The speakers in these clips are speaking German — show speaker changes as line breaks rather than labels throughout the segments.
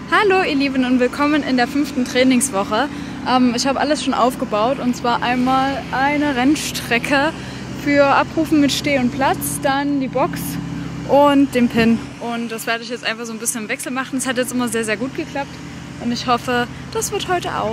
Hallo ihr Lieben und willkommen in der 5. Trainingswoche. Ich habe alles schon aufgebaut und zwar einmal eine Rennstrecke für Abrufen mit Steh und Platz, dann die Box und den Pin. Und das werde ich jetzt einfach so ein bisschen im Wechsel machen. Es hat jetzt immer sehr, sehr gut geklappt und ich hoffe, das wird heute auch.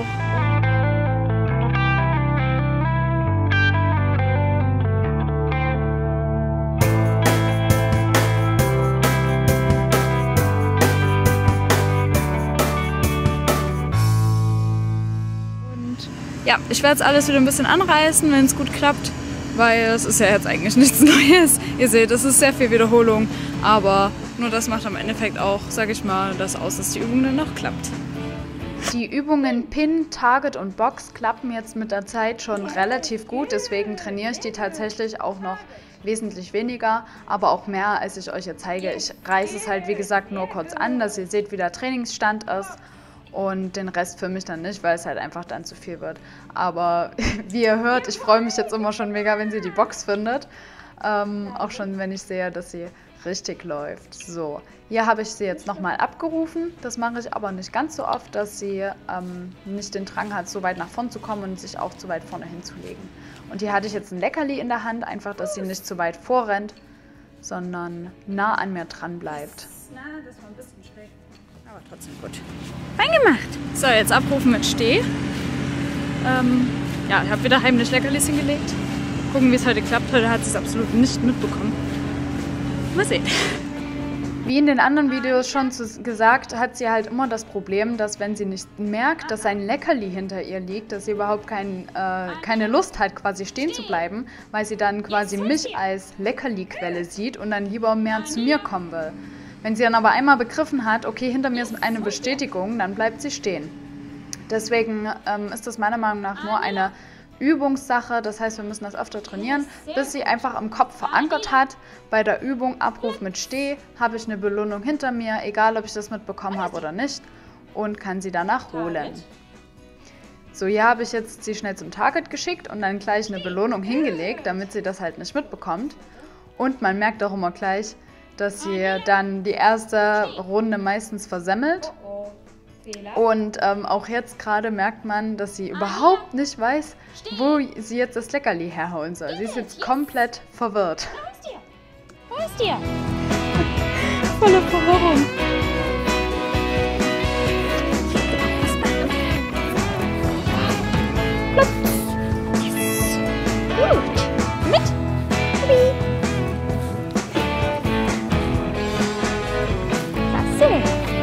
Ja, ich werde jetzt alles wieder ein bisschen anreißen, wenn es gut klappt, weil es ist ja jetzt eigentlich nichts Neues. Ihr seht, es ist sehr viel Wiederholung, aber nur das macht am Endeffekt auch, sage ich mal, das aus, dass die Übung dann noch klappt. Die Übungen Pin, Target und Box klappen jetzt mit der Zeit schon relativ gut, deswegen trainiere ich die tatsächlich auch noch wesentlich weniger, aber auch mehr, als ich euch jetzt zeige. Ich reiße es halt, wie gesagt, nur kurz an, dass ihr seht, wie der Trainingsstand ist. Und den Rest für mich dann nicht, weil es halt einfach dann zu viel wird. Aber wie ihr hört, ich freue mich jetzt immer schon mega, wenn sie die Box findet. Auch schon, wenn ich sehe, dass sie richtig läuft. So, hier habe ich sie jetzt nochmal abgerufen. Das mache ich aber nicht ganz so oft, dass sie nicht den Drang hat, so weit nach vorn zu kommen und sich auch zu weit vorne hinzulegen. Und hier hatte ich jetzt ein Leckerli in der Hand, einfach, dass sie nicht zu weit vorrennt, sondern nah an mir dran bleibt. Na, das war ein bisschen schräg. Aber trotzdem gut. Fein gemacht! So, jetzt abrufen mit Steh. Ja, ich habe wieder heimlich Leckerlis hingelegt. Gucken, wie es heute klappt. Heute hat sie es absolut nicht mitbekommen. Mal sehen. Wie in den anderen Videos schon gesagt, hat sie halt immer das Problem, dass wenn sie nicht merkt, dass ein Leckerli hinter ihr liegt, dass sie überhaupt keine Lust hat, quasi stehen zu bleiben, weil sie dann quasi mich als Leckerli-Quelle sieht und dann lieber mehr zu mir kommen will. Wenn sie dann aber einmal begriffen hat, okay, hinter mir ist eine Bestätigung, dann bleibt sie stehen. Deswegen ist das meiner Meinung nach nur eine Übungssache. Das heißt, wir müssen das öfter trainieren, bis sie einfach im Kopf verankert hat. Bei der Übung Abruf mit Steh habe ich eine Belohnung hinter mir, egal ob ich das mitbekommen habe oder nicht, und kann sie danach holen. So, hier habe ich jetzt sie schnell zum Target geschickt und dann gleich eine Belohnung hingelegt, damit sie das halt nicht mitbekommt. Und man merkt auch immer gleich, dass sie dann die erste Runde meistens versemmelt. Und auch jetzt gerade merkt man, dass sie überhaupt nicht weiß, wo sie jetzt das Leckerli herholen soll. Sie ist jetzt komplett verwirrt.
Wo ist ihr?
Volle Verwirrung.
Gut. Mit. Klasse.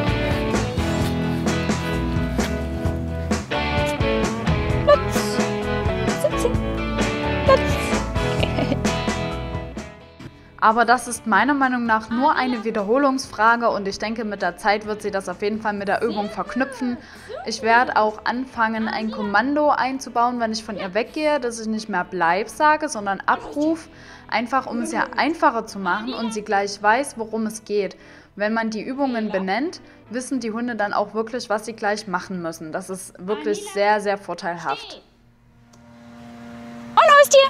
Aber das ist meiner Meinung nach nur eine Wiederholungsfrage und ich denke, mit der Zeit wird sie das auf jeden Fall mit der Übung verknüpfen. Ich werde auch anfangen, ein Kommando einzubauen, wenn ich von ihr weggehe, dass ich nicht mehr bleib sage, sondern abruf, einfach um es ja einfacher zu machen und sie gleich weiß, worum es geht. Wenn man die Übungen benennt, wissen die Hunde dann auch wirklich, was sie gleich machen müssen. Das ist wirklich sehr, sehr vorteilhaft.
Und Haustier.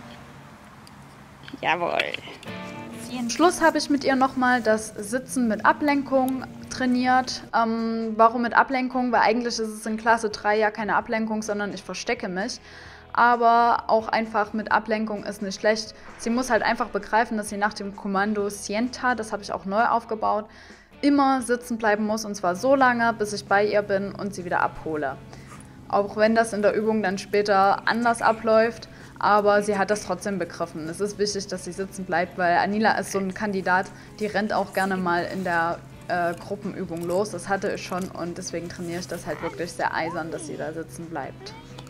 Jawohl.
Zum Schluss habe ich mit ihr nochmal das Sitzen mit Ablenkung trainiert. Warum mit Ablenkung? Weil eigentlich ist es in Klasse 3 ja keine Ablenkung, sondern ich verstecke mich. Aber auch einfach mit Ablenkung ist nicht schlecht. Sie muss halt einfach begreifen, dass sie nach dem Kommando Sienta, das habe ich auch neu aufgebaut, immer sitzen bleiben muss und zwar so lange, bis ich bei ihr bin und sie wieder abhole. Auch wenn das in der Übung dann später anders abläuft, aber sie hat das trotzdem begriffen. Es ist wichtig, dass sie sitzen bleibt, weil Anila ist so ein Kandidat, die rennt auch gerne mal in der Gruppenübung los. Das hatte ich schon und deswegen trainiere ich das halt wirklich sehr eisern, dass sie da sitzen bleibt.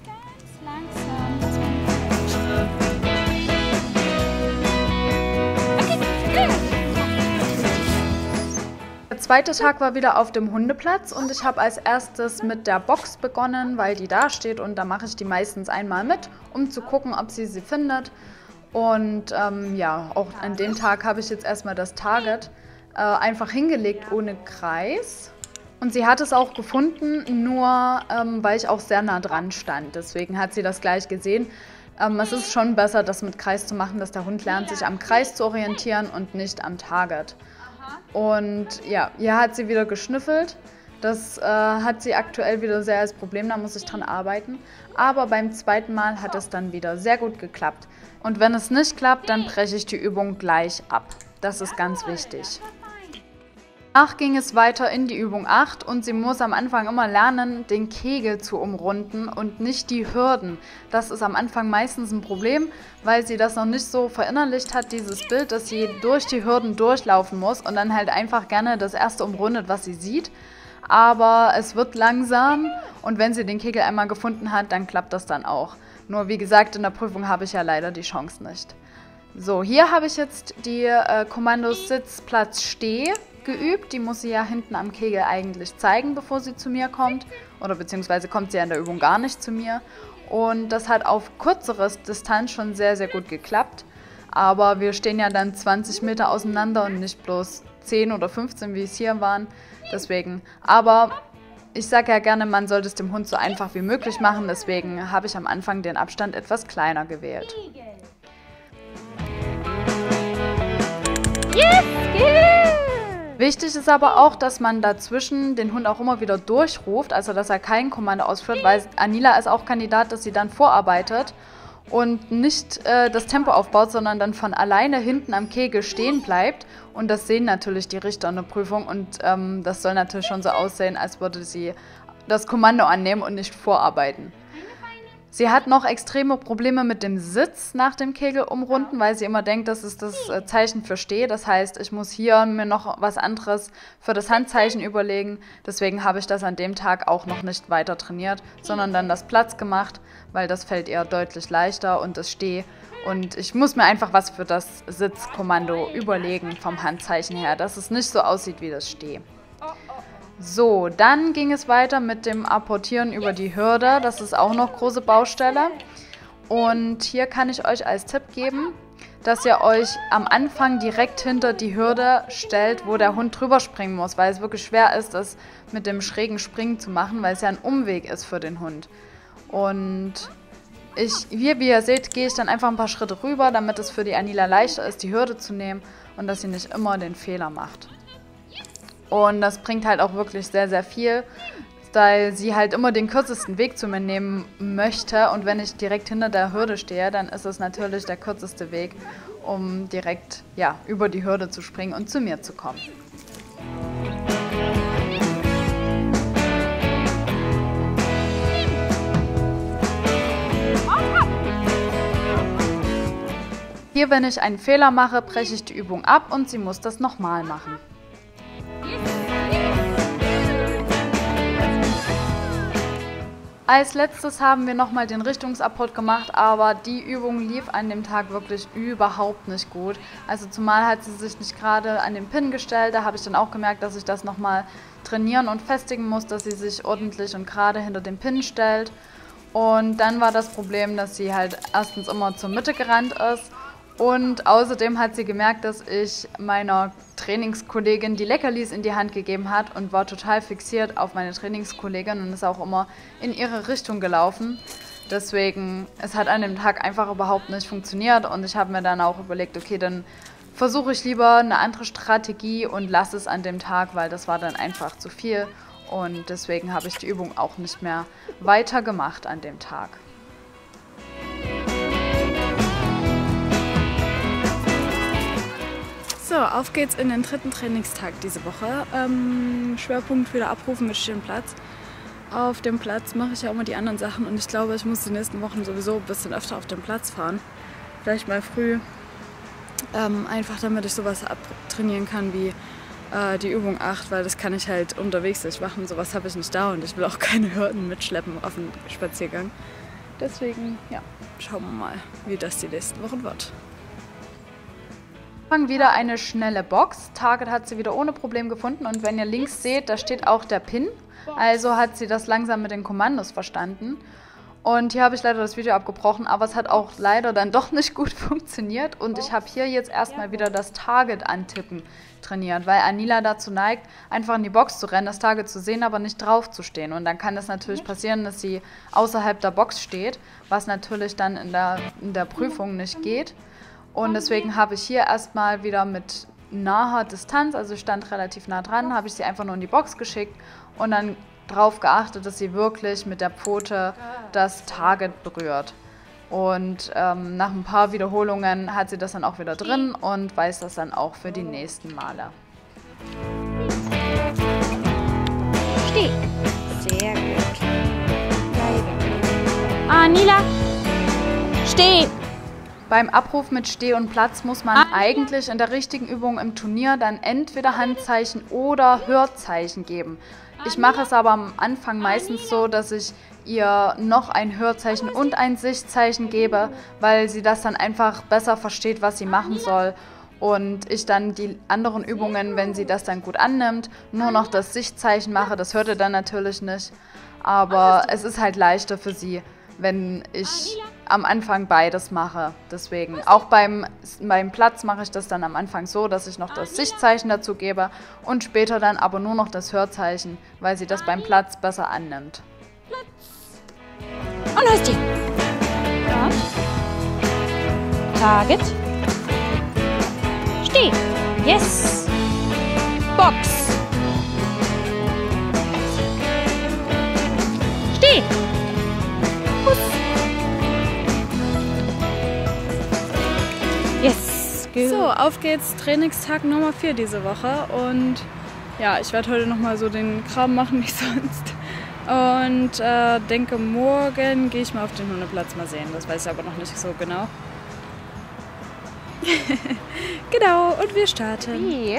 Der zweite Tag war wieder auf dem Hundeplatz und ich habe als erstes mit der Box begonnen, weil die da steht und da mache ich die meistens einmal mit, um zu gucken, ob sie findet. Und ja, auch an dem Tag habe ich jetzt erstmal das Target einfach hingelegt ohne Kreis. Und sie hat es auch gefunden, nur weil ich auch sehr nah dran stand. Deswegen hat sie das gleich gesehen. Es ist schon besser, das mit Kreis zu machen, dass der Hund lernt, sich am Kreis zu orientieren und nicht am Target. Und ja, hier hat sie wieder geschnüffelt. Das hat sie aktuell wieder sehr als Problem, da muss ich dran arbeiten. Aber beim zweiten Mal hat es dann wieder sehr gut geklappt. Und wenn es nicht klappt, dann breche ich die Übung gleich ab. Das ist ganz wichtig. Danach ging es weiter in die Übung 8 und sie muss am Anfang immer lernen, den Kegel zu umrunden und nicht die Hürden. Das ist am Anfang meistens ein Problem, weil sie das noch nicht so verinnerlicht hat, dieses Bild, dass sie durch die Hürden durchlaufen muss und dann halt einfach gerne das erste umrundet, was sie sieht. Aber es wird langsam und wenn sie den Kegel einmal gefunden hat, dann klappt das dann auch. Nur wie gesagt, in der Prüfung habe ich ja leider die Chance nicht. So, hier habe ich jetzt die Kommandos Sitz, Platz, Steh geübt. Die muss sie ja hinten am Kegel eigentlich zeigen, bevor sie zu mir kommt. Oder beziehungsweise kommt sie ja in der Übung gar nicht zu mir. Und das hat auf kürzere Distanz schon sehr, sehr gut geklappt. Aber wir stehen ja dann 20 Meter auseinander und nicht bloß 10 oder 15, wie es hier waren. Deswegen, aber ich sage ja gerne, man sollte es dem Hund so einfach wie möglich machen. Deswegen habe ich am Anfang den Abstand etwas kleiner gewählt.
Yes, good.
Wichtig ist aber auch, dass man dazwischen den Hund auch immer wieder durchruft, also dass er kein Kommando ausführt, weil Anila ist auch Kandidat, dass sie dann vorarbeitet und nicht das Tempo aufbaut, sondern dann von alleine hinten am Kegel stehen bleibt. Und das sehen natürlich die Richter in der Prüfung und das soll natürlich schon so aussehen, als würde sie das Kommando annehmen und nicht vorarbeiten. Sie hat noch extreme Probleme mit dem Sitz nach dem Kegel umrunden, weil sie immer denkt, das ist das Zeichen für Steh. Das heißt, ich muss hier mir noch was anderes für das Handzeichen überlegen. Deswegen habe ich das an dem Tag auch noch nicht weiter trainiert, sondern dann das Platz gemacht, weil das fällt ihr deutlich leichter und das Steh. Und ich muss mir einfach was für das Sitzkommando überlegen vom Handzeichen her, dass es nicht so aussieht wie das Steh. So, dann ging es weiter mit dem Apportieren über die Hürde. Das ist auch noch große Baustelle. Und hier kann ich euch als Tipp geben, dass ihr euch am Anfang direkt hinter die Hürde stellt, wo der Hund drüber springen muss, weil es wirklich schwer ist, das mit dem schrägen Springen zu machen, weil es ja ein Umweg ist für den Hund. Und hier, wie ihr seht, gehe ich dann einfach ein paar Schritte rüber, damit es für die Anila leichter ist, die Hürde zu nehmen und dass sie nicht immer den Fehler macht. Und das bringt halt auch wirklich sehr, sehr viel, weil sie halt immer den kürzesten Weg zu mir nehmen möchte. Und wenn ich direkt hinter der Hürde stehe, dann ist es natürlich der kürzeste Weg, um direkt über die Hürde zu springen und zu mir zu kommen. Hier, wenn ich einen Fehler mache, breche ich die Übung ab und sie muss das nochmal machen. Als letztes haben wir nochmal den Richtungsapport gemacht, aber die Übung lief an dem Tag wirklich überhaupt nicht gut. Also zumal hat sie sich nicht gerade an den Pin gestellt, da habe ich dann auch gemerkt, dass ich das nochmal trainieren und festigen muss, dass sie sich ordentlich und gerade hinter den Pin stellt. Und dann war das Problem, dass sie halt erstens immer zur Mitte gerannt ist. Und außerdem hat sie gemerkt, dass ich meiner Trainingskollegin die Leckerlis in die Hand gegeben hat und war total fixiert auf meine Trainingskollegin und ist auch immer in ihre Richtung gelaufen. Deswegen, es hat an dem Tag einfach überhaupt nicht funktioniert und ich habe mir dann auch überlegt, okay, dann versuche ich lieber eine andere Strategie und lasse es an dem Tag, weil das war dann einfach zu viel und deswegen habe ich die Übung auch nicht mehr weiter gemacht an dem Tag. So, auf geht's in den dritten Trainingstag diese Woche. Schwerpunkt wieder abrufen mit Stehplatz. Auf dem Platz mache ich ja immer die anderen Sachen und ich glaube, ich muss die nächsten Wochen sowieso ein bisschen öfter auf den Platz fahren. Vielleicht mal früh, einfach damit ich sowas abtrainieren kann wie die Übung 8, weil das kann ich halt unterwegs nicht machen. Sowas habe ich nicht da und ich will auch keine Hürden mitschleppen auf den Spaziergang. Deswegen, ja, schauen wir mal, wie das die nächsten Wochen wird. Wieder eine schnelle Box. Target hat sie wieder ohne Problem gefunden und wenn ihr links seht, da steht auch der Pin. Also hat sie das langsam mit den Kommandos verstanden. Und hier habe ich leider das Video abgebrochen, aber es hat auch leider dann doch nicht gut funktioniert. Und ich habe hier jetzt erstmal wieder das Target antippen trainiert, weil Anila dazu neigt, einfach in die Box zu rennen, das Target zu sehen, aber nicht drauf zu stehen. Und dann kann es natürlich passieren, dass sie außerhalb der Box steht, was natürlich dann in der Prüfung nicht geht. Und deswegen habe ich hier erstmal wieder mit naher Distanz, also ich stand relativ nah dran, habe ich sie einfach nur in die Box geschickt und dann darauf geachtet, dass sie wirklich mit der Pfote das Target berührt. Und nach ein paar Wiederholungen hat sie das dann auch wieder drin und weiß das dann auch für die nächsten Male.
Steh. Sehr gut. Bleibe. Anila. Steh.
Beim Abruf mit Steh und Platz muss man eigentlich in der richtigen Übung im Turnier dann entweder Handzeichen oder Hörzeichen geben. Ich mache es aber am Anfang meistens so, dass ich ihr noch ein Hörzeichen und ein Sichtzeichen gebe, weil sie das dann einfach besser versteht, was sie machen soll. Und ich dann die anderen Übungen, wenn sie das dann gut annimmt, nur noch das Sichtzeichen mache. Das hört ihr dann natürlich nicht, aber es ist halt leichter für sie, wenn ich am Anfang beides mache. Deswegen, auch beim Platz mache ich das dann am Anfang so, dass ich noch das Sichtzeichen dazu gebe und später dann aber nur noch das Hörzeichen, weil sie das beim Platz besser annimmt.
Und los dir. Ja. Target. Steh. Yes. Box. Steh. Fuß. Yes. Good.
So, auf geht's. Trainingstag Nummer 4 diese Woche und ja, ich werde heute nochmal so den Kram machen wie sonst. Und denke, morgen gehe ich mal auf den Hundeplatz, mal sehen. Das weiß ich aber noch nicht so genau. Genau, und wir starten.
Wie?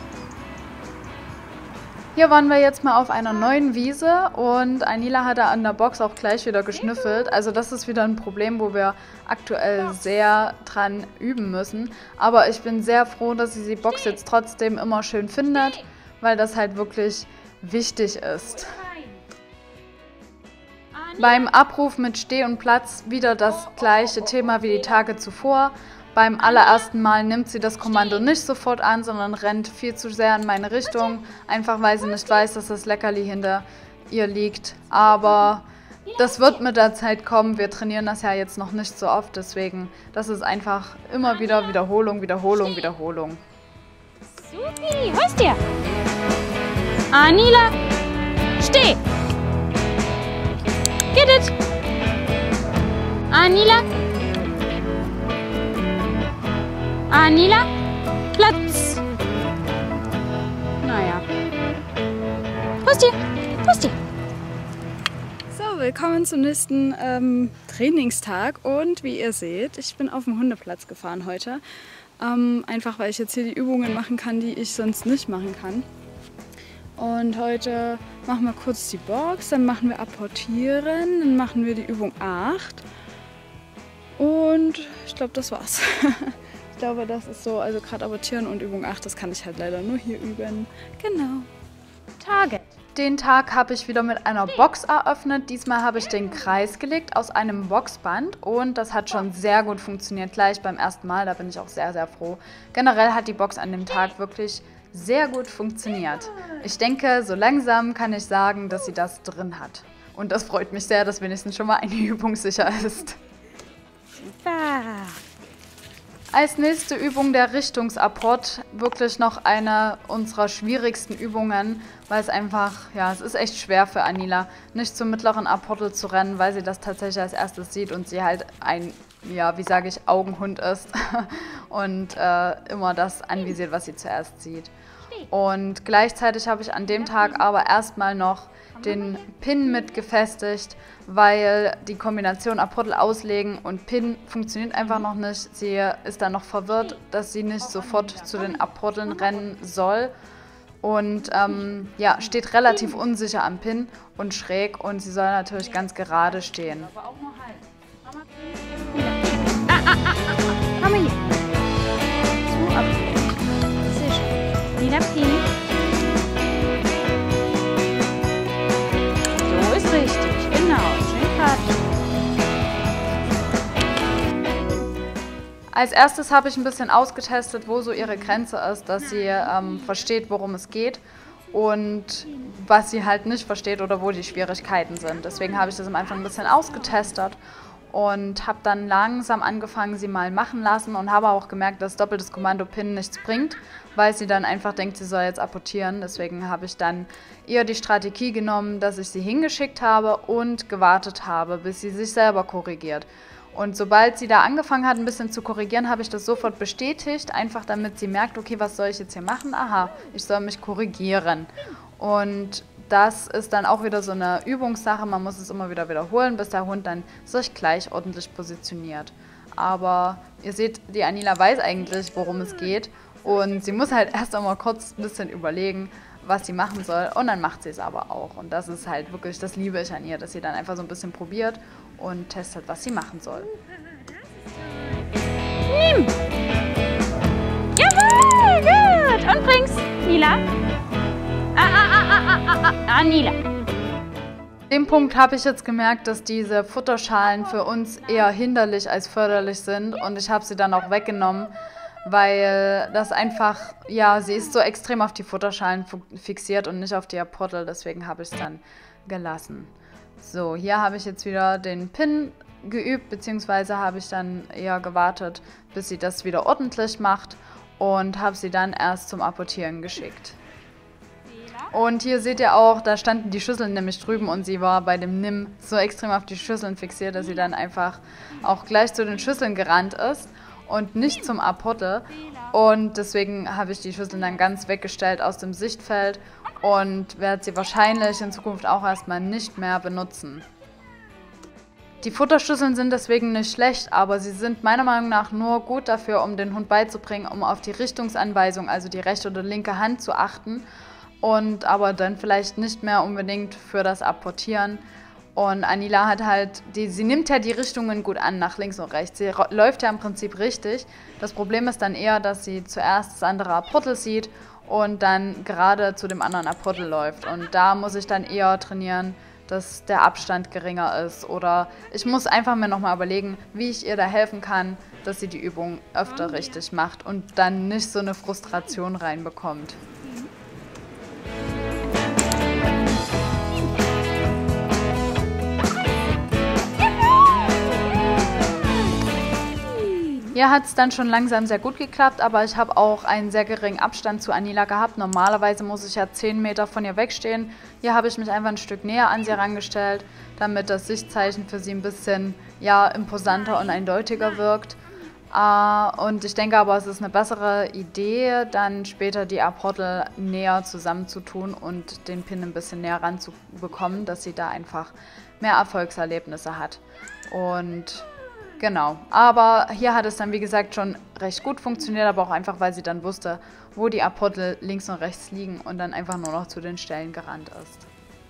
Hier waren wir jetzt mal auf einer neuen Wiese und Anila hat da an der Box auch gleich wieder geschnüffelt. Also das ist wieder ein Problem, wo wir aktuell sehr dran üben müssen. Aber ich bin sehr froh, dass sie die Box jetzt trotzdem immer schön findet, weil das halt wirklich wichtig ist. Beim Abruf mit Steh und Platz wieder das gleiche Thema wie die Tage zuvor. Beim allerersten Mal nimmt sie das Kommando nicht sofort an, sondern rennt viel zu sehr in meine Richtung, einfach weil sie nicht weiß, dass das Leckerli hinter ihr liegt. Aber das wird mit der Zeit kommen. Wir trainieren das ja jetzt noch nicht so oft, deswegen das ist einfach immer wieder Wiederholung, Wiederholung, Wiederholung.
Supi, hol's dir. Anila, steh. Get it. Anila. Anila, Platz. Naja. Hol's dir. Hol's dir.
So, willkommen zum nächsten Trainingstag und wie ihr seht, ich bin auf dem Hundeplatz gefahren heute. Einfach weil ich jetzt hier die Übungen machen kann, die ich sonst nicht machen kann. Und heute machen wir kurz die Box, dann machen wir Apportieren, dann machen wir die Übung 8 und ich glaube, das war's. Ich glaube, das ist so, also gerade Apportieren und Übung 8, das kann ich halt leider nur hier üben. Genau.
Target.
Den Tag habe ich wieder mit einer Box eröffnet. Diesmal habe ich den Kreis gelegt aus einem Boxband und das hat schon sehr gut funktioniert gleich beim ersten Mal. Da bin ich auch sehr, sehr froh. Generell hat die Box an dem Tag wirklich sehr gut funktioniert. Ich denke, so langsam kann ich sagen, dass sie das drin hat. Und das freut mich sehr, dass wenigstens schon mal eine Übung sicher ist.
Super.
Als nächste Übung der Richtungsapport, wirklich noch eine unserer schwierigsten Übungen, weil es einfach, ja, es ist echt schwer für Anila, nicht zum mittleren Apportel zu rennen, weil sie das tatsächlich als erstes sieht und sie halt ein, ja, wie sage ich, Augenhund ist und immer das anvisiert, was sie zuerst sieht. Und gleichzeitig habe ich an dem Tag aber erstmal noch den Pin mit gefestigt, weil die Kombination Apportel auslegen und Pin funktioniert einfach noch nicht. Sie ist dann noch verwirrt, dass sie nicht sofort zu den Apporteln rennen soll und ja, steht relativ unsicher am Pin und schräg und sie soll natürlich ganz gerade stehen.
Komm mal hier. Zu ab. Sehr schön. Wieder Pin. So ist richtig. Genau. Schön Quatsch.
Als erstes habe ich ein bisschen ausgetestet, wo so ihre Grenze ist, dass sie versteht, worum es geht und was sie halt nicht versteht oder wo die Schwierigkeiten sind. Deswegen habe ich das am Anfang ein bisschen ausgetestet und habe dann langsam angefangen, sie mal machen lassen und habe auch gemerkt, dass doppeltes Kommando-Pin nichts bringt, weil sie dann einfach denkt, sie soll jetzt apportieren. Deswegen habe ich dann eher die Strategie genommen, dass ich sie hingeschickt habe und gewartet habe, bis sie sich selber korrigiert. Und sobald sie da angefangen hat, ein bisschen zu korrigieren, habe ich das sofort bestätigt, einfach damit sie merkt, okay, was soll ich jetzt hier machen? Aha, ich soll mich korrigieren. Und das ist dann auch wieder so eine Übungssache, man muss es immer wieder wiederholen, bis der Hund dann sich gleich ordentlich positioniert. Aber ihr seht, die Anila weiß eigentlich, worum es geht und sie muss halt erst einmal kurz ein bisschen überlegen, was sie machen soll und dann macht sie es aber auch. Und das ist halt wirklich, das liebe ich an ihr, dass sie dann einfach so ein bisschen probiert und testet, was sie machen soll.
Nimm! Jawohl, gut! Und bring's, Nila. Nila.
An dem Punkt habe ich jetzt gemerkt, dass diese Futterschalen für uns eher hinderlich als förderlich sind und ich habe sie dann auch weggenommen, weil das einfach, ja, sie ist so extrem auf die Futterschalen fixiert und nicht auf die Apportel, deswegen habe ich es dann gelassen. So, hier habe ich jetzt wieder den Pin geübt, beziehungsweise habe ich dann eher gewartet, bis sie das wieder ordentlich macht und habe sie dann erst zum Apportieren geschickt. Und hier seht ihr auch, da standen die Schüsseln nämlich drüben und sie war bei dem Nimm so extrem auf die Schüsseln fixiert, dass sie dann einfach auch gleich zu den Schüsseln gerannt ist und nicht zum Apporte. Und deswegen habe ich die Schüsseln dann ganz weggestellt aus dem Sichtfeld und werde sie wahrscheinlich in Zukunft auch erstmal nicht mehr benutzen. Die Futterschüsseln sind deswegen nicht schlecht, aber sie sind meiner Meinung nach nur gut dafür, um den Hund beizubringen, um auf die Richtungsanweisung, also die rechte oder linke Hand zu achten. Und aber dann vielleicht nicht mehr unbedingt für das Apportieren. Und Anila hat halt, sie nimmt ja die Richtungen gut an, nach links und rechts. Sie läuft ja im Prinzip richtig. Das Problem ist dann eher, dass sie zuerst das andere Apportel sieht und dann gerade zu dem anderen Apportel läuft. Und da muss ich dann eher trainieren, dass der Abstand geringer ist. Oder ich muss einfach mir nochmal überlegen, wie ich ihr da helfen kann, dass sie die Übung öfter richtig macht und dann nicht so eine Frustration reinbekommt. Hier hat es dann schon langsam sehr gut geklappt, aber ich habe auch einen sehr geringen Abstand zu Anila gehabt. Normalerweise muss ich ja 10 Meter von ihr wegstehen. Hier habe ich mich einfach ein Stück näher an sie herangestellt, damit das Sichtzeichen für sie ein bisschen, ja, imposanter und eindeutiger wirkt. Und ich denke aber, es ist eine bessere Idee, dann später die Apportel näher zusammenzutun und den Pin ein bisschen näher ranzubekommen, dass sie da einfach mehr Erfolgserlebnisse hat. Und genau, aber hier hat es dann, wie gesagt, schon recht gut funktioniert, aber auch einfach, weil sie dann wusste, wo die Apportel links und rechts liegen und dann einfach nur noch zu den Stellen gerannt ist.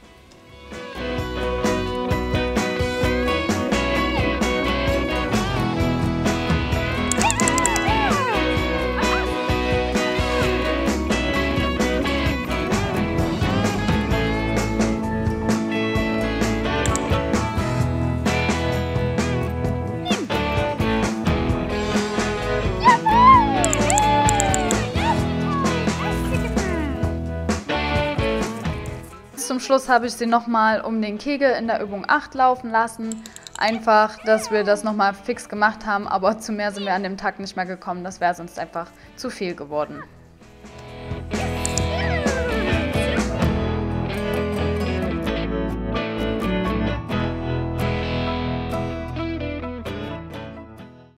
Zum Schluss habe ich sie nochmal um den Kegel in der Übung 8 laufen lassen. Einfach, dass wir das nochmal fix gemacht haben, aber zu mehr sind wir an dem Tag nicht mehr gekommen. Das wäre sonst einfach zu viel geworden.